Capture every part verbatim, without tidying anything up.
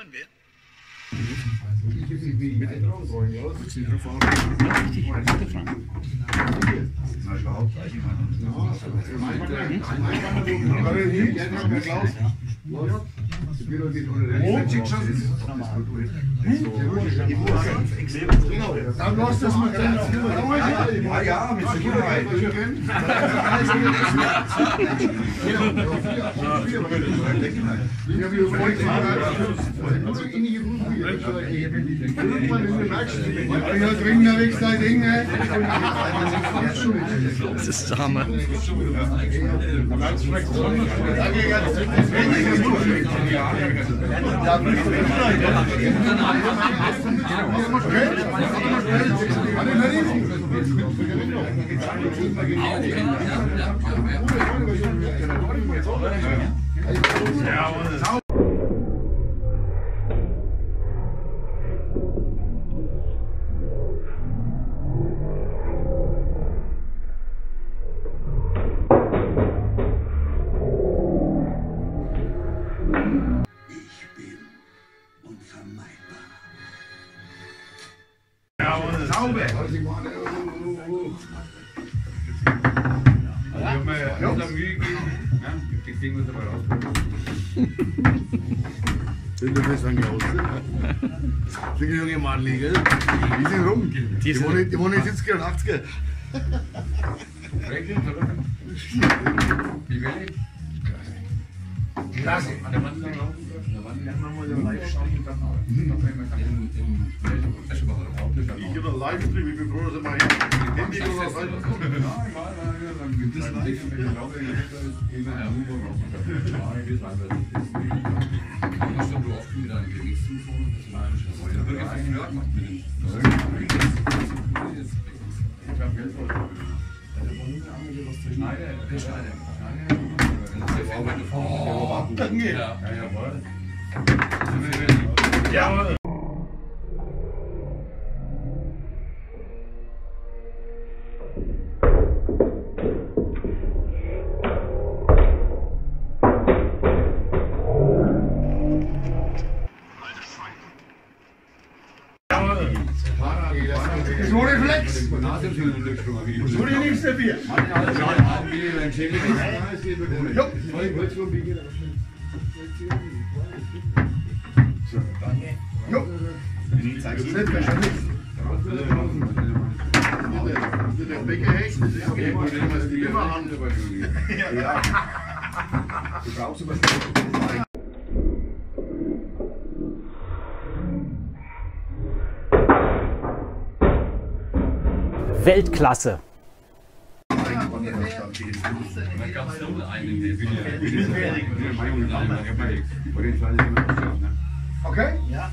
wollen wir? Dann lass das mal ganz. Ja, ja, mit Sicherheit. Ja, dringend weg sein Ding, ey. Das ist der Hammer. Sind wir das angehauen? Sind die junge Mann liegen? Die sind rum. Die wohnen, die wohnen siebziger und achtziger. Wie will ich? Klasse. An der Wand lang laufen. An der Wand lang machen wir den Live-Stream und dann im Festival oder Ich gebe einen Livestream, ich bin froh, dass er mal Handy oder was halt kommt. Ja, egal, dann gibt es live. Ich glaube, ich gehe mal in Hamburg raus. Ja, ich weiß einfach nicht. Hast du oft mit deinen Gewichten vor? Das war eigentlich das. Da wird einfach Flirt gemacht mit dem. Ich habe Geld vor. Schneider, der Schneider. Oh, danke. Ja, jawohl. Jawohl. Das war Reflex. Das wurde nichts dafür. Jo. Der Bäcker hängt, das ist die Limmerhand. Ja. Du brauchst was. Weltklasse. Okay? Ja.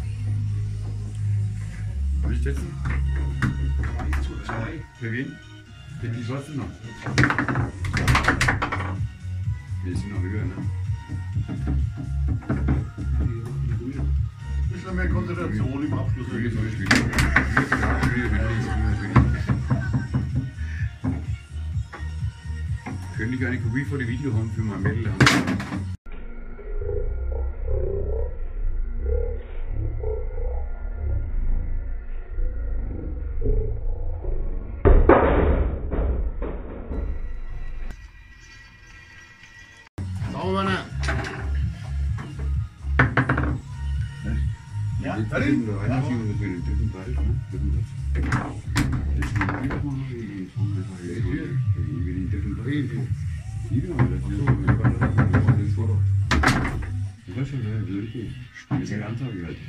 Soll ich setzen? Für wen? Für die Schwarzen noch. Wir sind noch höher, ne? Ein bisschen mehr Konzentration im Abschluss. Könnte ich eine Kopie von dem Video haben für mein Mädel? Sauber, ne? Ja, das ist der Einziehung für den dritten Teil, ne? Dritten Platz. Das ist ein Video machen, die über den dritten Teil. Hier, das ist das Foto. Das ist schon, das ist richtig. Das ist eine Anzeige halt.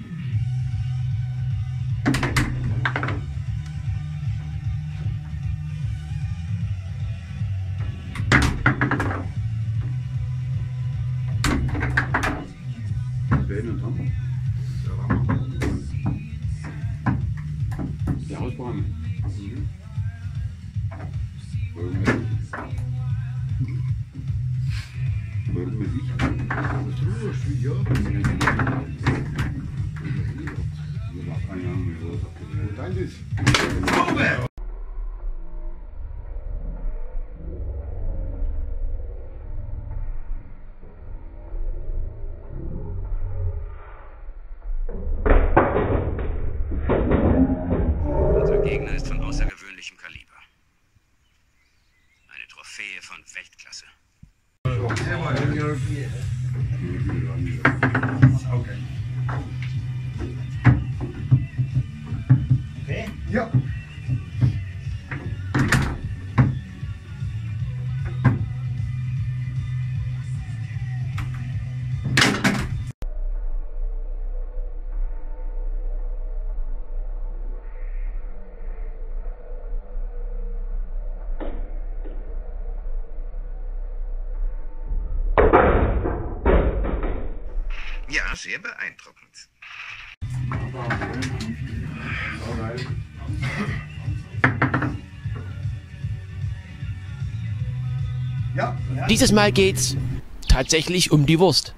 Ben und Tom. Der Hausbahn. Mhm. Warum nicht? Warum nicht? Das ist ruhig, ja. Keine Ahnung, wie das abgeht. Danke. Sauber! von Weltklasse. Okay. Okay? Ja. Ja, sehr beeindruckend. Ja. Dieses Mal geht's tatsächlich um die Wurst.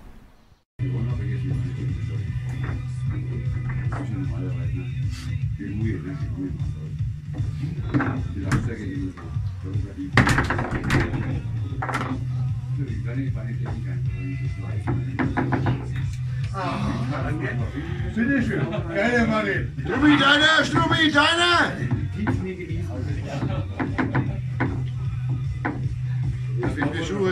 Bitte schön. Geile Mann. Strubbi, deiner, Strubbi, deiner. Ich finde die Schuhe.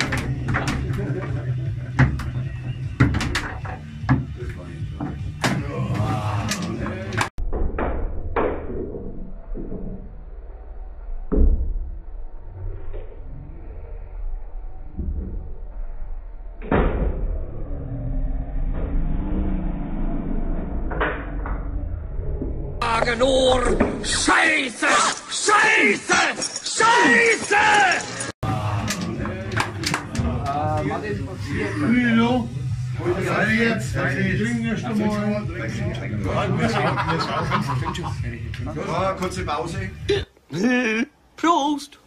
Nur Scheiße! Scheiße! Scheiße! Lilo. Alle jetzt. Kurze Pause. Prost!